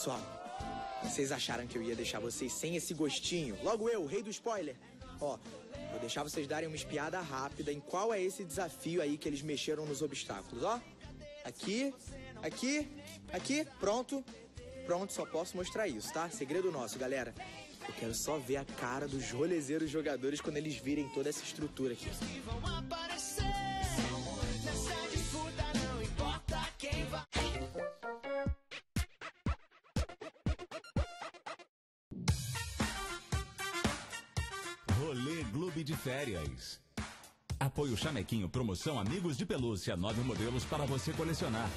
Pessoal, vocês acharam que eu ia deixar vocês sem esse gostinho? Logo eu, o rei do spoiler. Ó, vou deixar vocês darem uma espiada rápida em qual é esse desafio aí que eles mexeram nos obstáculos, ó. Aqui, pronto. Pronto, só posso mostrar isso, tá? Segredo nosso, galera. Eu quero só ver a cara dos rolezeiros jogadores quando eles virem toda essa estrutura aqui. Rolê Clube de Férias. Apoio Chamequinho, promoção Amigos de Pelúcia, 9 modelos para você colecionar.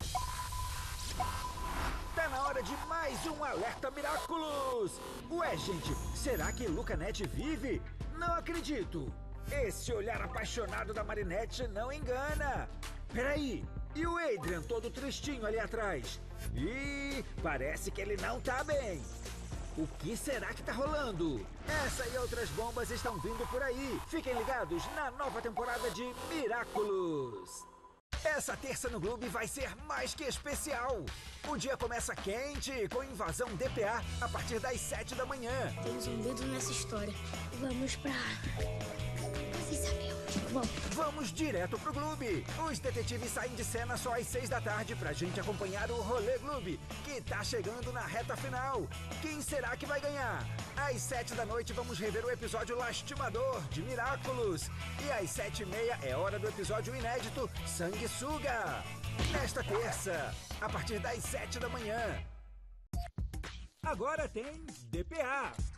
Tá na hora de mais um Alerta Miraculous! Ué, gente, será que Lucanete vive? Não acredito! Esse olhar apaixonado da Marinette não engana! Peraí, e o Adrian todo tristinho ali atrás? Ih, parece que ele não tá bem! O que será que tá rolando? Essa e outras bombas estão vindo por aí. Fiquem ligados na nova temporada de Miraculous. Essa terça no Globo vai ser mais que especial. O dia começa quente, com invasão DPA, a partir das 7 da manhã. Tem zumbido nessa história. Vamos pra... Vocês sabem onde? Vamos. Vamos direto pro Globo. Os detetives saem de cena só às 6 da tarde pra gente acompanhar o Rolê Globo, que tá chegando na reta final. Quem será que vai ganhar? Às 7 da noite vamos rever o episódio Lastimador de Miraculous. E às 7h30 é hora do episódio inédito Sanguessuga. Nesta terça, a partir das 7 da manhã. Agora tem DPA.